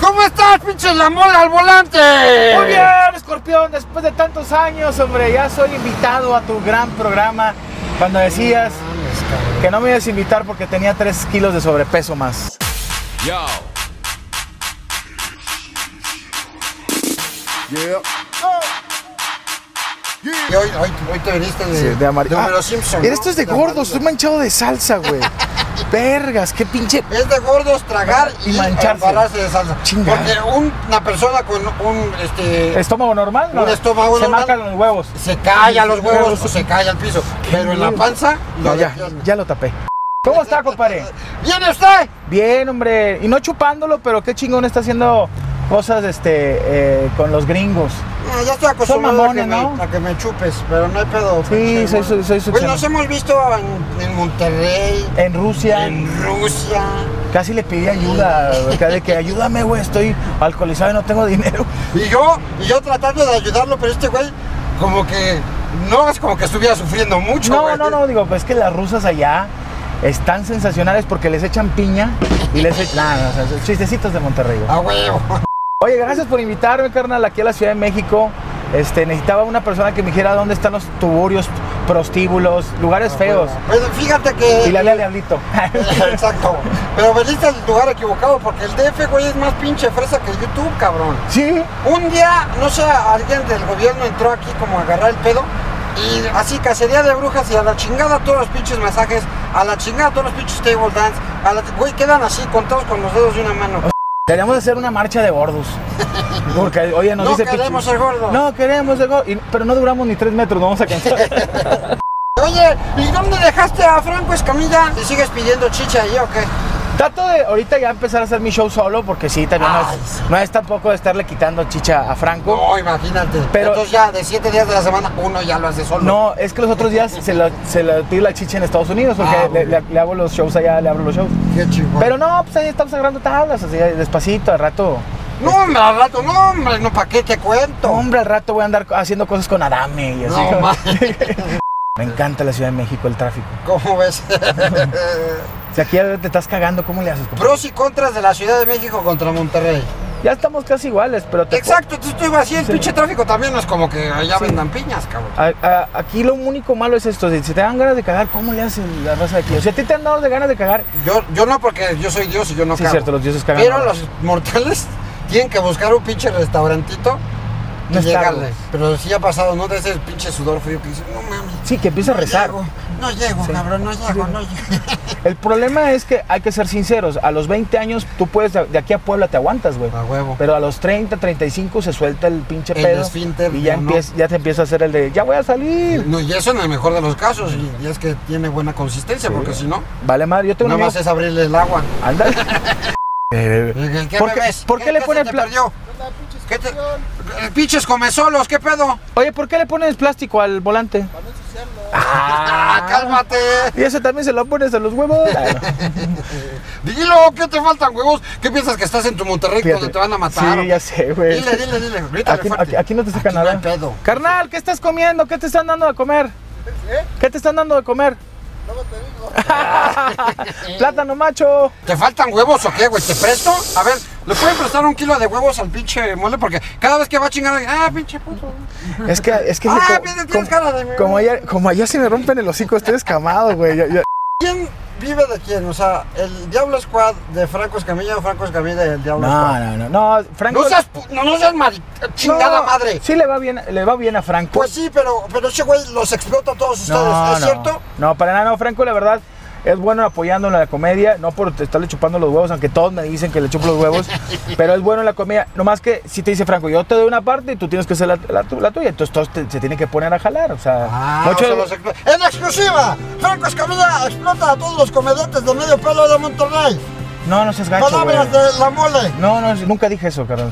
¿Cómo estás, pinche la mole al volante? Muy bien, Escorpión, después de tantos años, hombre, ya soy invitado a tu gran programa. Cuando decías que no me ibas a invitar porque tenía 3 kilos de sobrepeso más. Yo. Yeah. Y hoy te viniste de amarillo. Homero Simpson, ¿no? Esto es de gordos, estoy manchado de salsa, güey. Vergas, qué pinche. Es de gordos tragar y mancharse. embarrarse de salsa. Chinga. Porque una persona con un estómago normal, ¿no? un estómago se normal, marcan los huevos. se cae a los huevos o se cae al piso. Pero en la panza, No, ya lo tapé. ¿Cómo está, compadre? ¿Viene usted? Bien, hombre. Y no chupándolo, pero qué chingón está haciendo cosas con los gringos. No, ya estoy acostumbrado mamones, ¿no? a que me chupes, pero no hay pedo. Sí, soy su Pues nos hemos visto en Monterrey, en Rusia. Casi le pedí ayuda, acá de que ayúdame, güey, estoy alcoholizado y no tengo dinero. Y yo tratando de ayudarlo, pero este güey como que no es como que estuviera sufriendo mucho. No, digo, pues que las rusas allá están sensacionales porque les echan piña y les echan chistecitos de Monterrey. A huevo. Oye, gracias por invitarme, carnal, aquí a la Ciudad de México. Necesitaba una persona que me dijera dónde están los tuburios, prostíbulos, lugares feos. Pues fíjate que... Y la lea Diablito. Exacto. Pero veniste al lugar equivocado porque el DF, güey, es más pinche fresa que YouTube, cabrón. Sí. Un día, no sé, alguien del gobierno entró aquí como a agarrar el pedo. Y así, cacería de brujas y a la chingada todos los pinches masajes, a la chingada todos los pinches table dance, güey, quedan así contados con los dedos de una mano. Deberíamos hacer una marcha de gordos. Porque, oye, nos dice... No queremos ser gordos. No queremos ser gordos. Pero no duramos ni 3 metros, nos vamos a cansar. Oye, ¿y dónde dejaste a Franco Escamilla? ¿Y sigues pidiendo chicha ahí o qué? Trato de ahorita ya empezar a hacer mi show solo, porque sí, también no es tampoco de estarle quitando chicha a Franco. No, imagínate. Pero entonces ya de 7 días de la semana, uno ya lo hace solo. No, es que los otros días se le pido la chicha en Estados Unidos, porque le hago los shows allá, le abro los shows. Qué chingón. Pero no, pues ahí estamos agarrando tablas, así despacito, al rato. No, hombre, al rato, no, hombre, no, ¿para qué te cuento? No, hombre, al rato voy a andar haciendo cosas con Adame y así. No, Me encanta la Ciudad de México, el tráfico. ¿Cómo ves? Si aquí te estás cagando, ¿cómo le haces? Pros y contras de la Ciudad de México contra Monterrey. Ya estamos casi iguales, pero... Exacto, tú estoy así, el pinche tráfico también no es como que allá vendan piñas, cabrón. Aquí lo único malo es esto, si te dan ganas de cagar, ¿cómo le hacen la raza de aquí? O sea, ¿a ti te han dado de ganas de cagar? Yo no, porque yo soy Dios y yo no cago. Sí, cierto, los dioses cagan. Pero los mortales tienen que buscar un pinche restaurantito y llegarle. Pero sí ha pasado, ¿no? De ese pinche sudor frío que dice, no mames. Sí, que empieza a rezar. No llego, cabrón, no llego. El problema es que hay que ser sinceros. A los 20 años tú puedes, de aquí a Puebla te aguantas, güey. A huevo. Pero a los 30, 35 se suelta el pinche pedo. El esfínter. Y ya te empieza a hacer el de, ya voy a salir. No, y eso en el mejor de los casos. Y es que tiene buena consistencia, porque si no... Vale, madre, yo tengo nada más es abrirle el agua. Ándale. ¿Por qué le ponen plástico? Pinches comesolos, ¿qué pedo? Oye, ¿por qué le pones plástico al volante? Para no ensuciarlo. ¡Cálmate! Y eso también se lo pones a los huevos. Dilo, ¿qué te faltan huevos? ¿Qué piensas que estás en tu Monterrey donde te van a matar? Sí, ya sé, güey. Dile. Aquí no te saca nada. No hay pedo. Carnal, ¿qué estás comiendo? ¿Qué te están dando de comer? ¿Qué te están dando de comer? No te digo. Plátano macho. ¿Te faltan huevos o qué, güey? ¿Te presto? A ver, ¿le pueden prestar 1 kilo de huevos al pinche mole? Porque cada vez que va a chingar, pinche puto. Es que tienes cara de... como allá se me rompen el hocico, estoy escamado, güey. ¿Quién vive de quién? O sea, ¿el Diablo Squad de Franco Escamilla o Franco Escamilla del Diablo Squad? No, Franco... No seas chingada madre. Sí le va bien a Franco. Pues sí, pero ese güey los explota a todos ustedes, ¿es cierto? No, para nada, no, Franco, la verdad... Es bueno apoyando en la comedia, no por estarle chupando los huevos, aunque todos me dicen que le chupo los huevos, pero es bueno en la comedia. Nomás que si te dice Franco, yo te doy una parte y tú tienes que hacer la tuya, entonces todos se tienen que poner a jalar, o sea... ¡En exclusiva! Franco Escamilla explota a todos los comediantes de medio pelo de Monterrey. No seas gacho, Palabras de la mole. No, nunca dije eso, carnal.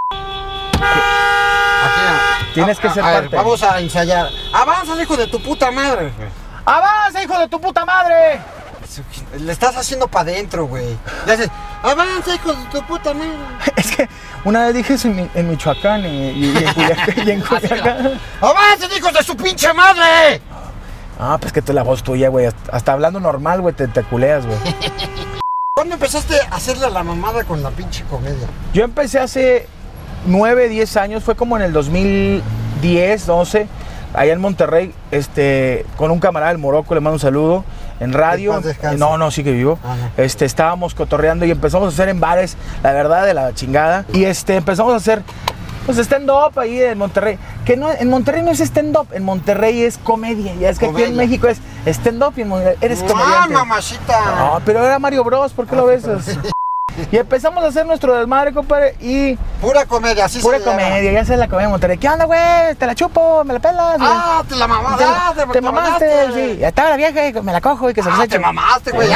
Tienes que ser parte. Vamos a ensayar. ¡Avanza, hijo de tu puta madre! ¡Avanza, hijo de tu puta madre! Le estás haciendo para adentro, güey. Le haces, avanza, hijo de tu puta madre. Es que una vez dije eso en Michoacán y en Culiacán. ¡Avancen, hijos de su pinche madre! Ah, pues que tú la voz tuya, güey. Hasta hablando normal, güey, te culeas, güey. ¿Cuándo empezaste a hacerle la mamada con la pinche comedia? Yo empecé hace 9, 10 años, fue como en el 2010, 12, allá en Monterrey, con un camarada del Morocco, le mando un saludo, en radio. No, sí que vivo. Estábamos cotorreando y empezamos a hacer en bares, la verdad, de la chingada. Y empezamos a hacer, pues, stand-up ahí en Monterrey. Que no, en Monterrey no es stand-up, en Monterrey es comedia. Ya es que aquí en México es stand-up y en Monterrey eres comediante. Mamacita! No, pero era Mario Bros, ¿por qué lo ves? Y empezamos a hacer nuestro desmadre, compadre, y... Pura comedia, así pura comedia, ya se la comedia en Monterrey. ¿Qué onda, güey? ¿Te la chupo? ¿Me la pelas? Ah, te la mamaste. Te mamaste, sí. Ya estaba la vieja y me la cojo y que se los eche. Te mamaste, güey.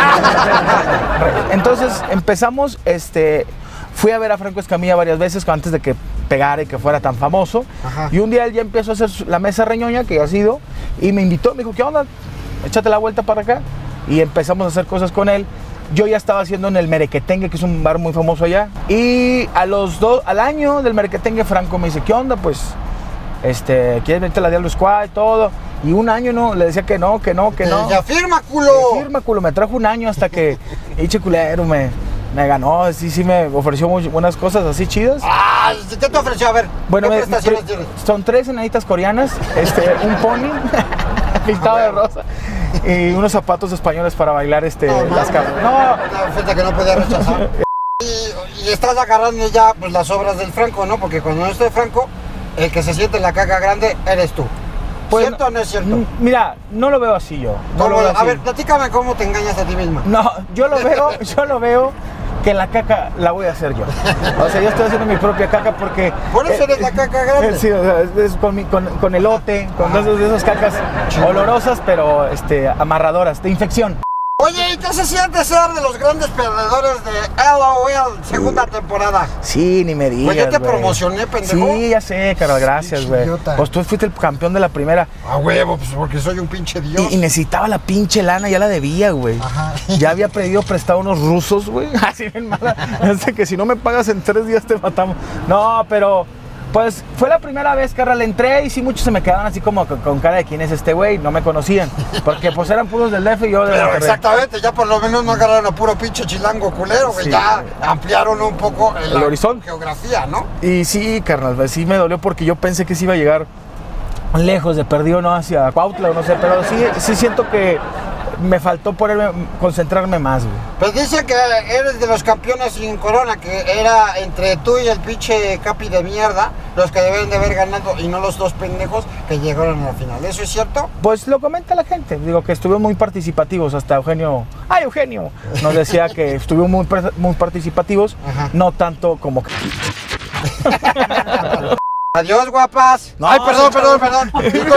Entonces empezamos, fui a ver a Franco Escamilla varias veces antes de que pegara y que fuera tan famoso. Ajá. Y un día él ya empezó a hacer la mesa reñoña, que ya ha sido, y me invitó, me dijo, ¿qué onda? Échate la vuelta para acá. Y empezamos a hacer cosas con él. Yo ya estaba haciendo en el Merequetengue, que es un bar muy famoso allá. Y al año del Merequetengue, Franco me dice, ¿qué onda? Pues, ¿quieres venirte a la Diablo Squad y todo? Y un año no, le decía que no. Ya firma, culo. Firma, culo. Me trajo un año hasta que, eche culero, me ganó. Sí, me ofreció buenas cosas así chidas. Ah, ¿qué te ofreció? A ver, bueno, ¿qué prestaciones tienes? Son 3 enanitas coreanas, un pony pintado de rosa. Y unos zapatos españoles para bailar las cabras. Una oferta que no podía rechazar. y estás agarrando ya pues, las obras del Franco, ¿no? Porque cuando no esté Franco, el que se siente en la caca grande eres tú. Pues, ¿cierto o no es cierto? Mira, no lo veo así yo. No lo veo así. A ver, platícame cómo te engañas a ti misma. No, yo lo veo que la caca la voy a hacer yo. O sea, yo estoy haciendo mi propia caca porque... Por eso eres la caca grande. Sí, o sea, es con elote, con de esas cacas olorosas, pero amarradoras, de infección. Oye, ¿y qué se siente ser de los grandes perdedores de LOL segunda temporada? Sí, ni me digas, pues yo te promocioné, pendejo. Sí, ya sé, Carlos, gracias, güey. Pues tú fuiste el campeón de la primera. A huevo, pues porque soy un pinche dios. Y necesitaba la pinche lana, ya la debía, güey. Ajá. Ya había pedido prestado unos rusos, güey. Así bien mala. Que si no me pagas en 3 días te matamos. No, pero... Pues fue la primera vez, carnal, entré y sí muchos se me quedaban así como con cara de quién es este güey, no me conocían, porque pues eran puros del DF y yo de Pero exactamente, ya por lo menos no agarraron a puro pinche chilango culero, güey, sí. Ya ampliaron un poco el horizonte, geografía, ¿no? Y sí, carnal, pues, sí me dolió porque yo pensé que sí iba a llegar lejos de perdido, no hacia Cuautla o no sé, pero sí siento que me faltó concentrarme más, güey. Pues dicen que eres de los campeones sin corona, que era entre tú y el pinche Capi de mierda, los que deben de haber ganado y no los 2 pendejos que llegaron a la final. ¿Eso es cierto? Pues lo comenta la gente, digo que estuvieron muy participativos, hasta Eugenio nos decía que estuvieron muy participativos. Ajá. No tanto como que... Adiós, guapas. No, ay, perdón.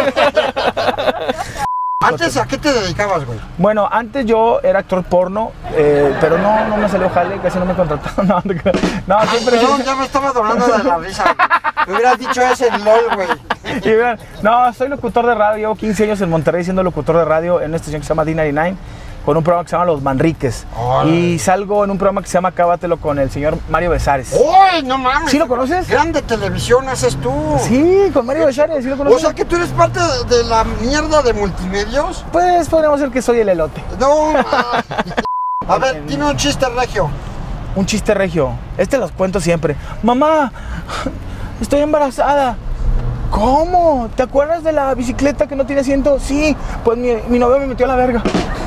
¿Antes a qué te dedicabas, güey? Bueno, antes yo era actor porno, pero no me salió jale, casi no me contrataron. No, siempre... Perdón, ya me estaba doblando de la risa. Me hubieras dicho ese LOL, güey. No, soy locutor de radio, llevo 15 años en Monterrey siendo locutor de radio en una estación que se llama D99, con un programa que se llama Los Manriques. Oh, y salgo en un programa que se llama Cábatelo con el señor Mario Besares. ¡Uy, no mames! ¿Sí lo conoces? Grande televisión haces tú. Sí, con Mario Besares, ¿sí lo conoces? O sea que tú eres parte de la mierda de Multimedios. Pues podríamos decir que soy el elote. No, a ver, dime un chiste regio. Un chiste regio. Los cuento siempre. Mamá, estoy embarazada. ¿Cómo? ¿Te acuerdas de la bicicleta que no tiene asiento? Sí, pues mi novio me metió a la verga.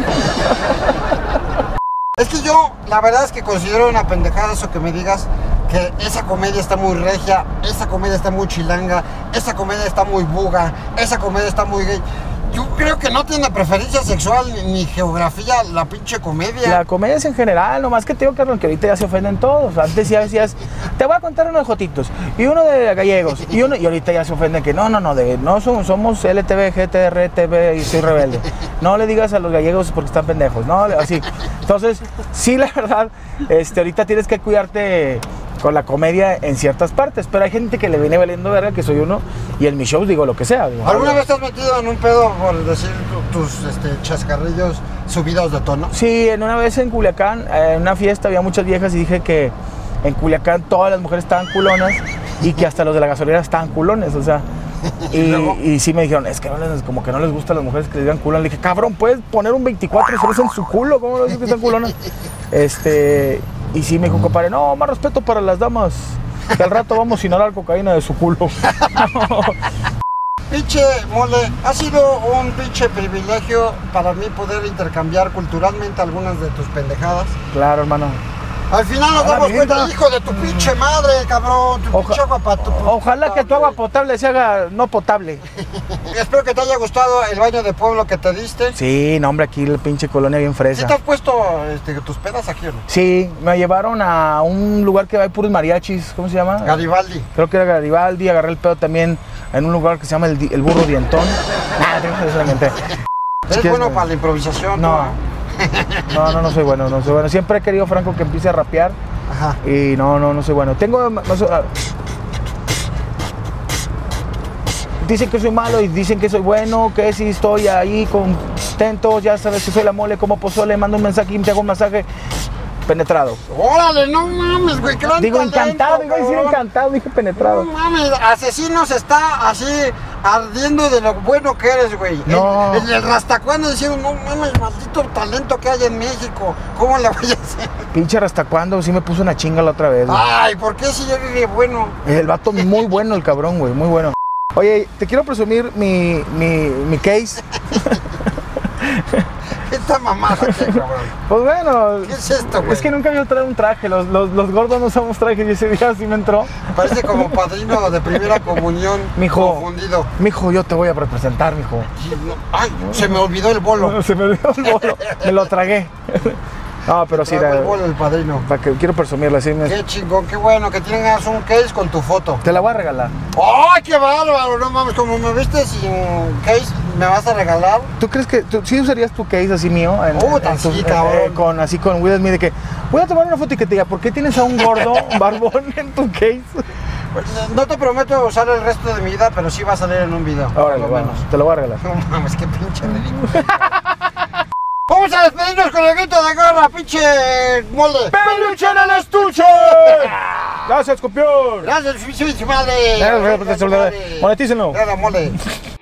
Es que yo, la verdad es que considero una pendejada eso que me digas que esa comedia está muy regia, esa comedia está muy chilanga, esa comedia está muy buga, esa comedia está muy gay. Yo creo que no tiene preferencia sexual ni geografía la pinche comedia. La comedia es en general, nomás que te digo, Carlos, que ahorita ya se ofenden todos. Antes ya decías, te voy a contar uno de jotitos y uno de gallegos y ahorita ya se ofenden que no somos LTV, GTR, TV y soy rebelde. No le digas a los gallegos porque están pendejos, no, así. Entonces, sí, la verdad, ahorita tienes que cuidarte con la comedia en ciertas partes, pero hay gente que le viene valiendo verga, que soy uno, y en mis shows digo lo que sea. Digo, ¿alguna vez te has metido en un pedo por decir tus chascarrillos subidos de tono? Sí, una vez en Culiacán, en una fiesta había muchas viejas y dije que en Culiacán todas las mujeres estaban culonas y que hasta los de la gasolina estaban culones, o sea, Y sí me dijeron, es que como que no les gusta a las mujeres que les digan culón. Le dije, cabrón, ¿puedes poner un 24-3 en su culo? ¿Cómo lo dices que están culonas? Y sí me dijo, compadre, no, más respeto para las damas. Que al rato vamos a inhalar cocaína de su culo. Pinche Mole, ha sido un pinche privilegio para mí poder intercambiar culturalmente algunas de tus pendejadas. Claro, hermano. Al final nos damos cuenta, hijo de tu pinche madre, cabrón, tu pinche agua Ojalá que tu agua potable se haga no potable. Espero que te haya gustado el baño de pueblo que te diste. Sí, no, hombre, aquí la pinche colonia bien fresa. ¿Sí te has puesto tus pedas aquí o no? Sí, me llevaron a un lugar que hay puros mariachis, ¿cómo se llama? Garibaldi. Creo que era Garibaldi, agarré el pedo también en un lugar que se llama el Burro Dientón. Solamente. ¿Eres bueno para la improvisación? No. No soy bueno, no soy bueno. Siempre he querido, Franco, que empiece a rapear. Ajá. Y no soy bueno. Dicen que soy malo y dicen que soy bueno, que si estoy ahí contento, ya sabes que soy la Mole como pozole, mando un mensaje y te hago un masaje penetrado. Órale, no mames, güey, qué gran Digo talento, encantado, iba a decir cabrón. encantado, dije penetrado. No mames, Asesinos está así ardiendo de lo bueno que eres, güey. No. El Rastacuando diciendo, no mames, maldito talento que hay en México. ¿Cómo le voy a hacer? Pinche hasta cuándo, sí me puso una chinga la otra vez. Güey. Ay, ¿por qué si yo viví bueno? El vato muy bueno, el cabrón, güey, muy bueno. Oye, te quiero presumir mi case. Esta mamada, ¿qué, cabrón? Pues bueno. ¿Qué es esto, güey? Es que nunca había traído un traje. Los gordos no usamos trajes y ese día sí me entró. Parece como padrino de primera comunión. Mijo. Confundido. Mijo, yo te voy a representar, mijo. Ay, se me olvidó el bolo. Se me olvidó el bolo. Me lo tragué. No, pero sí, el bolo el padrino. Para que quiero presumirla, sí. Qué chingón, qué bueno que tengas un case con tu foto. Te la voy a regalar. ¡Ay, qué bárbaro! No mames, como me viste sin case, ¿me vas a regalar? ¿Tú crees que sí usarías tu case así mío? Sí, cabrón. Así con Will Smith de que voy a tomar una foto y que te diga, ¿por qué tienes a un gordo barbón en tu case? Pues, no te prometo usar el resto de mi vida, pero sí va a salir en un video. Ahora lo menos. Te lo voy a regalar. No mames, qué pinche ridículo. Vamos a despedirnos con el grito de guerra, pinche Mole. ¡Peluche en el estuche! Gracias, copión. Gracias, pinche madre. Monetícenlo. Nada, Mole.